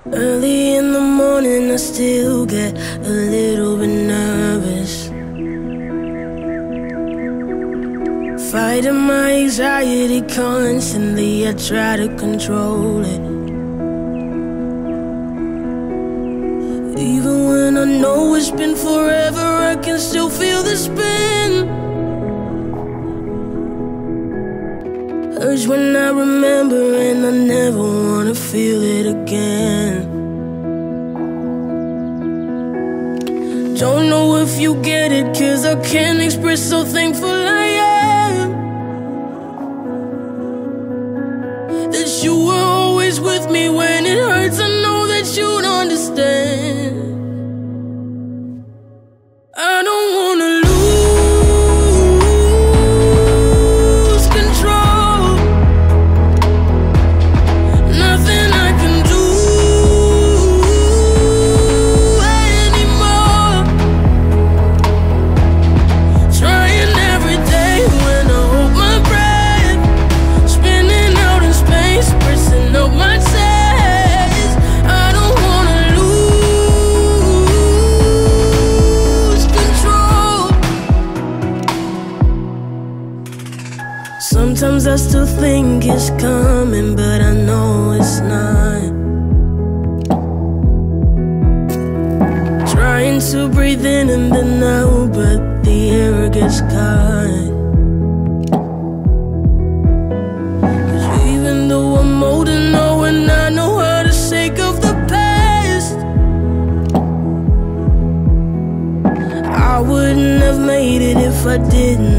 Early in the morning I still get a little bit nervous, fighting my anxiety constantly. I try to control it, even when I know it's been forever. I can still feel the spin. Urge when I remember, and I never wanna feel it again. Don't know if you get it, 'cause I can't express how thankful I am that you were always with me when it hurts. I know that you'd understand. I don't wanna lose control. Nothing I can do anymore. Trying every day when I hold my breath, spinning out in space, pressing up my chest. I don't wanna lose control. Sometimes I still think it's coming, but I know it's not. Trying to breathe in and then out, but the air gets caught. 'Cause even though I'm older now and I know how to shake off the past, I wouldn't have made it if I didn't